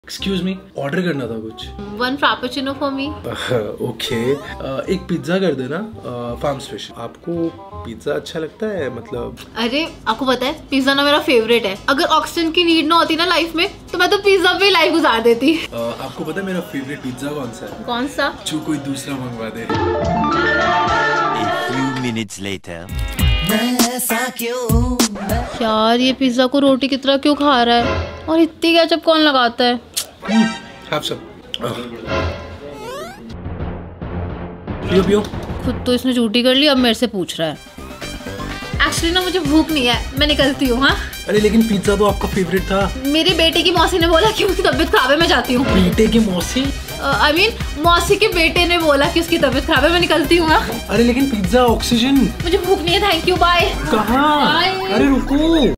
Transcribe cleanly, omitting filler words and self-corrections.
Excuse me, order करना था कुछ। 1 फ्रापेचिनो फॉर मी। ओके, एक पिज्जा कर देना, फार्म स्पेशल। आपको पिज्जा अच्छा लगता है? मतलब अरे आपको पता है पिज्जा ना मेरा फेवरेट है। अगर ऑक्सीजन की नीड ना होती ना लाइफ में तो मैं तो पिज्जा पे लाइफ गुजार देती। आपको पता है मेरा फेवरेट पिज्जा कौन सा है? कौन सा? जो कोई दूसरा मंगवा दे। A few minutes later. यार ये पिज्जा को रोटी की तरह क्यों खा रहा है और इतनी केचप कौन लगाता है? Have some. पियो पियो। खुद तो इसने झूठी कर ली, अब मेरे से पूछ रहा है। एक्चुअली ना मुझे भूख नहीं है, मैं निकलती हूँ। हाँ अरे लेकिन पिज्जा तो आपका फेवरेट था। मेरे बेटे की मौसी ने बोला कि उसकी तबीयत खराब है, मैं जाती हूँ। बेटे की मौसी? I mean, मौसी के बेटे ने बोला कि उसकी तबीयत खराब है, मैं निकलती हूँ। अरे लेकिन पिज्जा, ऑक्सीजन। मुझे भूख नहीं है, थैंक यू, बाय। कहाँ? अरे रुको।